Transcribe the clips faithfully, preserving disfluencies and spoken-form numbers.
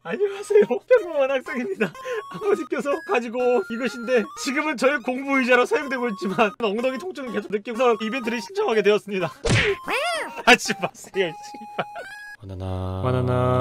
안녕하세요. 평범한 학생입니다. 아버지께서 가지고 이것인데 지금은 저의 공부 의자로 사용되고 있지만 엉덩이 통증을 계속 느끼면서 이벤트를 신청하게 되었습니다. 하지 마세요. 씨발. 바나나 바나나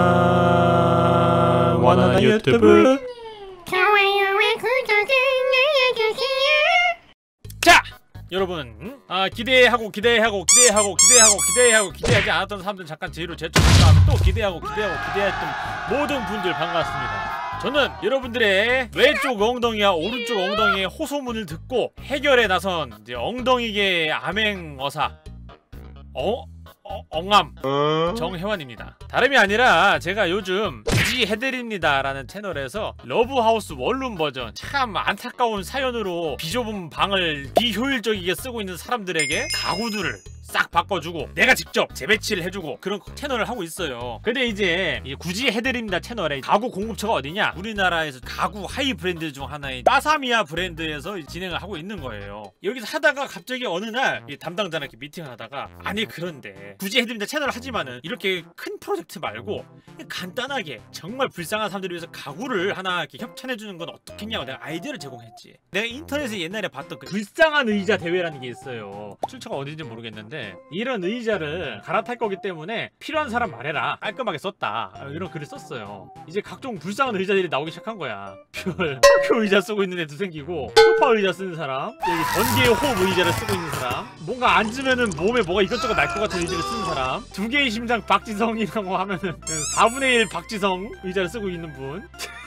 바나나 바나나 유튜브 좋아요와 구독을 눌러주세요. 자! 여러분, 아, 기대하고 기대하고 기대하고 기대하고 기대하고 기대하지 않았던 사람들은 잠깐 제의로 제쳐준 다음에 또 기대하고 기대하고 기대했던 모든 분들 반갑습니다. 저는 여러분들의 왼쪽 엉덩이와 오른쪽 엉덩이의 호소문을 듣고 해결에 나선 이제 엉덩이계 암행어사 어? 어, 엉암 어? 정혜환입니다. 다름이 아니라 제가 요즘 굳이 해드립니다 라는 채널에서 러브하우스 원룸 버전 참 안타까운 사연으로 비좁은 방을 비효율적이게 쓰고 있는 사람들에게 가구들을 싹 바꿔주고 내가 직접 재배치를 해주고 그런 채널을 하고 있어요. 근데 이제 굳이 해드립니다 채널에 가구 공급처가 어디냐? 우리나라에서 가구 하이 브랜드 중 하나인 까사미야 브랜드에서 진행을 하고 있는 거예요. 여기서 하다가 갑자기 어느 날 담당자랑 이렇게 미팅을 하다가 아니 그런데 굳이 해드립니다 채널을 하지만은 이렇게 큰 프로젝트 말고 간단하게 정말 불쌍한 사람들을 위해서 가구를 하나 이렇게 협찬해주는 건 어떻겠냐고 내가 아이디어를 제공했지. 내가 인터넷에 옛날에 봤던 그 불쌍한 의자 대회라는 게 있어요. 출처가 어딘지 모르겠는데 이런 의자를 갈아탈 거기 때문에 필요한 사람 말해라 깔끔하게 썼다 이런 글을 썼어요. 이제 각종 불쌍한 의자들이 나오기 시작한 거야. 별 학교 의자 쓰고 있는 애도 생기고 소파 의자 쓰는 사람, 여기 번개의 호흡 의자를 쓰고 있는 사람, 뭔가 앉으면은 몸에 뭐가 이것저것 날 것 같은 의자를 쓰는 사람, 두 개의 심장 박지성이라고 하면은 사분의 일 박지성 의자를 쓰고 있는 분,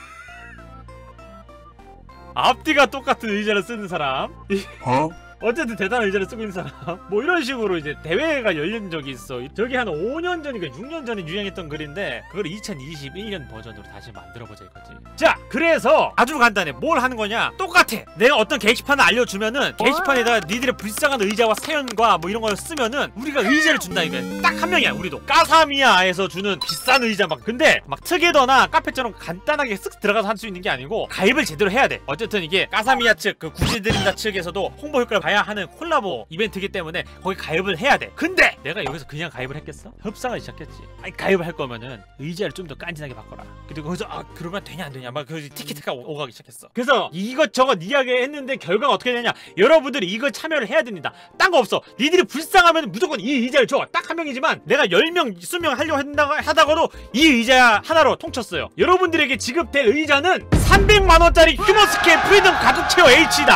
앞뒤가 똑같은 의자를 쓰는 사람, 어? 어쨌든 대단한 의자를 쓰고 있는 사람 뭐 이런 식으로 이제 대회가 열린 적이 있어. 저기 한 오 년 전인가 육 년 전에 유행했던 글인데 그걸 이천이십일 년 버전으로 다시 만들어보자 이거지. 자 그래서 아주 간단해. 뭘 하는 거냐? 똑같아. 내가 어떤 게시판을 알려주면은 게시판에다가 니들의 불쌍한 의자와 사연과 뭐 이런 걸 쓰면은 우리가 의자를 준다 이거야. 딱 한 명이야. 우리도 까사미야에서 주는 비싼 의자 막 근데 막 트게더나 카페처럼 간단하게 쓱 들어가서 할 수 있는 게 아니고 가입을 제대로 해야 돼. 어쨌든 이게 까사미야 측 그 구시드린다 측에서도 홍보 효과를 봐야 하는 콜라보 이벤트이기 때문에 거기 가입을 해야 돼. 근데 내가 여기서 그냥 가입을 했겠어? 협상을 시작했지. 아니 가입을 할 거면은 의자를 좀 더 깐진하게 바꿔라. 그리고 거기서 아 그러면 되냐 안 되냐 막 그 티키타카 오가기 시작했어. 그래서 이것저것 이야기했는데 결과가 어떻게 되냐? 여러분들이 이걸 참여를 해야 됩니다. 딴 거 없어. 니들이 불쌍하면 무조건 이 의자를 줘. 딱 한 명이지만 내가 열 명 이십 명 하려고 한다고 하다가도 이 의자 하나로 통쳤어요. 여러분들에게 지급될 의자는 삼백만 원짜리 휴머스케 프리덤 가죽 체어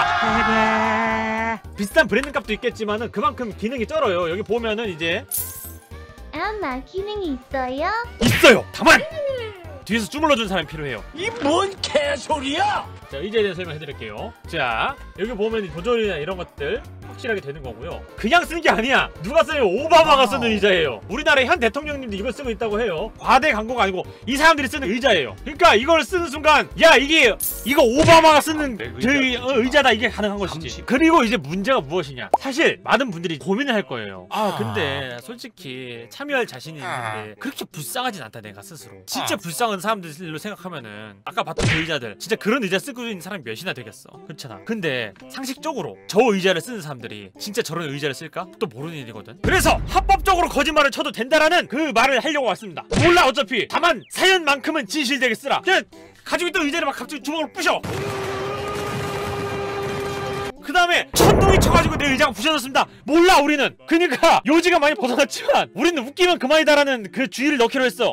H다. 비싼 브랜드 값도 있겠지만은 그만큼 기능이 쩔어요. 여기 보면은 이제 아마 기능이 있어요? 있어요! 다만! 뒤에서 주물러주는 사람이 필요해요. 이 뭔 개소리야! 자 의자에 대해서 설명해드릴게요. 자 여기 보면 조절이나 이런 것들 확실하게 되는 거고요. 그냥 쓰는 게 아니야. 누가 써요? 오바마가 쓰는 의자예요. 우리나라의 현 대통령님도 이걸 쓰고 있다고 해요. 과대 광고가 아니고 이 사람들이 쓰는 의자예요. 그러니까 이걸 쓰는 순간 야 이게 이거 오바마가 쓰는 저희 어, 의자다 이게 가능한 것이지. 그리고 이제 문제가 무엇이냐. 사실 많은 분들이 고민을 할 거예요. 아 근데 솔직히 참여할 자신이 있는데 그렇게 불쌍하진 않다 내가 스스로. 진짜 불쌍한 사람들로 생각하면은 아까 봤던 그 의자들 진짜 그런 의자 쓰고 있는 사람이 몇이나 되겠어. 그렇잖아. 근데 상식적으로 저 의자를 쓰는 사람들이 진짜 저런 의자를 쓸까? 또 모르는 일이거든. 그래서 합법적으로 거짓말을 쳐도 된다라는 그 말을 하려고 왔습니다. 몰라 어차피. 다만 사연만큼은 진실되게 쓰라. 그냥 가지고 있던 의자를 막 갑자기 주먹으로 부셔. 그 다음에 천둥이 쳐가지고 내 의자가 부셔졌습니다. 몰라 우리는. 그니까 요지가 많이 벗어났지만 우리는 웃기면 그만이다라는 그 주의를 넣기로 했어.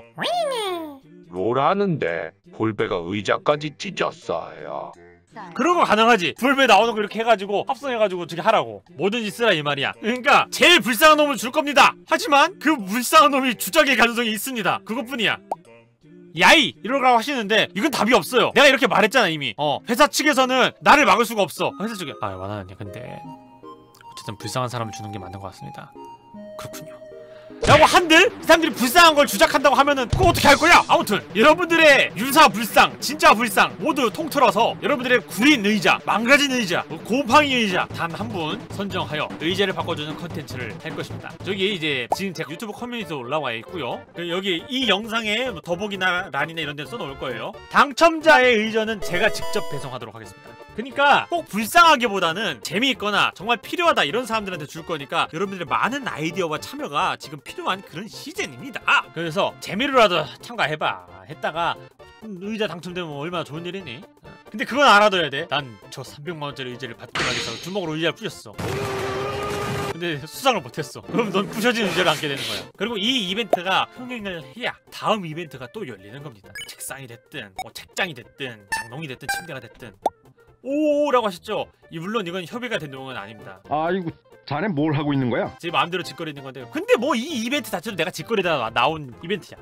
뭐라는데 볼베가 의자까지 찢었어요. 그런 거 가능하지. 불배 나오는 거 이렇게 해가지고 합성해가지고 저기 하라고. 뭐든지 쓰라 이 말이야. 그러니까 제일 불쌍한 놈을 줄 겁니다. 하지만 그 불쌍한 놈이 주작일 가능성이 있습니다. 그것뿐이야. 야이! 이러라고 하시는데 이건 답이 없어요. 내가 이렇게 말했잖아 이미. 어 회사 측에서는 나를 막을 수가 없어. 회사 측에 아 완화님 근데 어쨌든 불쌍한 사람을 주는 게 맞는 것 같습니다. 그렇군요 라고 한들 이 사람들이 불쌍한 걸 주작한다고 하면은 그거 어떻게 할 거야? 아무튼 여러분들의 유사 불쌍, 진짜 불쌍 모두 통틀어서 여러분들의 구린 의자, 망가진 의자, 곰팡이 의자 단 한 분 선정하여 의자를 바꿔주는 컨텐츠를 할 것입니다. 저기 이제 지금 제가 유튜브 커뮤니티에 올라와 있고요. 여기 이 영상에 더보기나 란이나 이런 데 써놓을 거예요. 당첨자의 의전은 제가 직접 배송하도록 하겠습니다. 그니까 꼭 불쌍하기보다는 재미있거나 정말 필요하다 이런 사람들한테 줄 거니까 여러분들의 많은 아이디어와 참여가 지금 필요한 그런 시즌입니다. 그래서 재미로라도 참가해봐. 했다가 의자 당첨되면 얼마나 좋은 일이니? 근데 그건 알아둬야 돼. 난 저 삼백만 원짜리 의자를 받고 나겠어. 주먹으로 의자를 부셨어. 근데 수상을 못했어. 그럼 넌 부셔진 의자를 앉게 되는 거야. 그리고 이 이벤트가 흥행을 해야 다음 이벤트가 또 열리는 겁니다. 책상이 됐든 뭐 책장이 됐든 장롱이 됐든 침대가 됐든. 오라고 하셨죠? 이 물론 이건 협의가 된 내용은 아닙니다. 아이고, 자네 뭘 하고 있는 거야? 제 마음대로 짓거리는 건데. 근데 뭐 이 이벤트 자체도 내가 짓거리다 나온 이벤트야.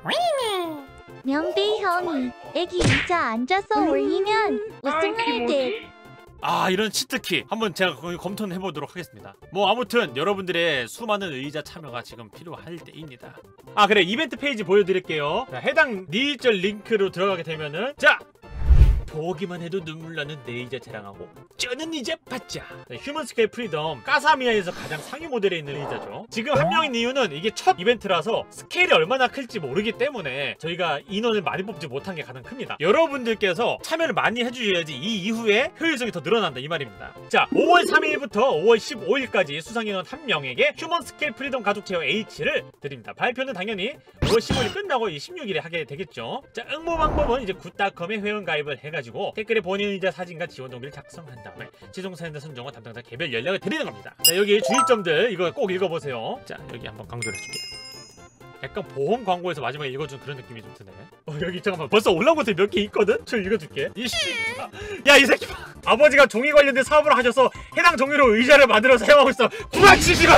명대 형이 애기 의자 앉아서 올리면 우승할 듯. 아, 이런 치트키 한번 제가 거기 검토는 해보도록 하겠습니다. 뭐 아무튼 여러분들의 수많은 의자 참여가 지금 필요할 때입니다. 아 그래, 이벤트 페이지 보여드릴게요. 자, 해당 니절 링크로 들어가게 되면은 자, 보기만 해도 눈물 나는 내 의자 자랑하고 쩌는 의자 받자. 휴먼 스케일 프리덤 까사미아에서 가장 상위 모델에 있는 의자죠. 지금 한 명인 이유는 이게 첫 이벤트라서 스케일이 얼마나 클지 모르기 때문에 저희가 인원을 많이 뽑지 못한 게 가장 큽니다. 여러분들께서 참여를 많이 해주셔야지 이 이후에 효율성이 더 늘어난다 이 말입니다. 자, 오월 삼일부터 오월 십오일까지 수상인원 한 명에게 휴먼 스케일 프리덤 가죽 체어 H를 드립니다. 발표는 당연히 오월 십오일 끝나고 이 십육일에 하게 되겠죠. 자, 응모 방법은 이제 굿닷컴에 회원 가입을 해가지고 댓글에 본인 의자 사진과 지원 동기를 작성한 다음에 최종 사연자 선정과 담당자 개별 연락을 드리는 겁니다. 자, 여기 주의점들 이거 꼭 읽어보세요. 자, 여기 한번 강조를 해줄게요. 약간 보험 광고에서 마지막에 읽어준 그런 느낌이 좀 드네. 어, 여기 잠깐만 벌써 올라온 것들 몇 개 있거든? 저 읽어줄게. 이씨, 야 이 새끼 봐. 아버지가 종이 관련된 사업을 하셔서 해당 종이로 의자를 만들어 사용하고 있어. 구라치지마.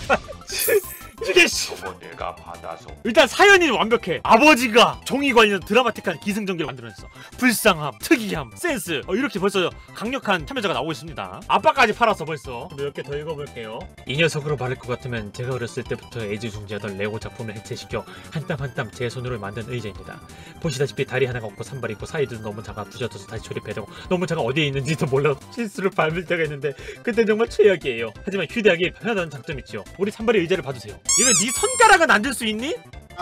이게 씨. 내가 받아서 일단 사연이 완벽해. 아버지가 종이 관련 드라마틱한 기승전결을 만들어냈어. 불쌍함, 특이함, 센스. 어, 이렇게 벌써 강력한 참여자가 나오고 있습니다. 아빠까지 팔았어 벌써. 몇 개 더 읽어볼게요. 이 녀석으로 말할 것 같으면 제가 어렸을 때부터 애지중지하던 레고 작품을 해체시켜 한 땀 한 땀 제 손으로 만든 의자입니다. 보시다시피 다리 하나가 없고 산발이 있고 사이드도 너무 작아 부셔져서 다시 조립해야 되고 너무 작아 어디에 있는지도 몰라 실수를 밟을 때가 있는데 그때 정말 최악이에요. 하지만 휴대하기 편하다는 장점이 있지요. 우리 산발이 의자를 봐주세요. 이거 네 손가락은 앉을 수 있니?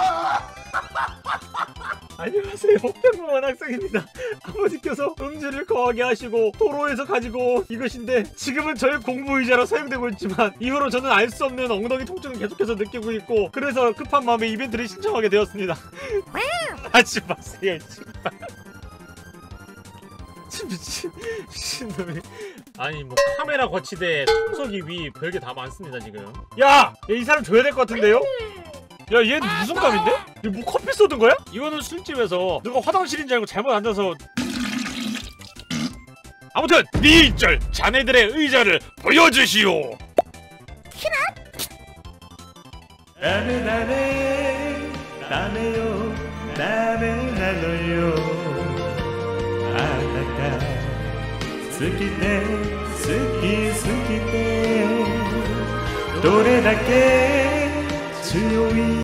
안녕하세요, 평범한 학생입니다. 아버지께서 음주를 거하게 하시고 도로에서 가지고 이것인데 지금은 저의 공부 의자로 사용되고 있지만 이후로 저는 알 수 없는 엉덩이 통증을 계속해서 느끼고 있고 그래서 급한 마음에 이벤트를 신청하게 되었습니다. 하지 마세요 씨발. 미친 미친놈이. 아니 뭐 카메라 거치대 청소기 위 별게 다 많습니다 지금. 야! 이 사람 줘야 될 것 같은데요? 야, 얘는 무슨 감인데? 이거 뭐 커피 쏟은 거야? 이거는 술집에서 누가 화장실인 줄 알고 잘못 앉아서. 아무튼 니절 자네들의 의자를 보여주시오. 다음에 다음에 다음에요 다음에 나눠요 아나가 스키테 스키 스키테 どれだけ強い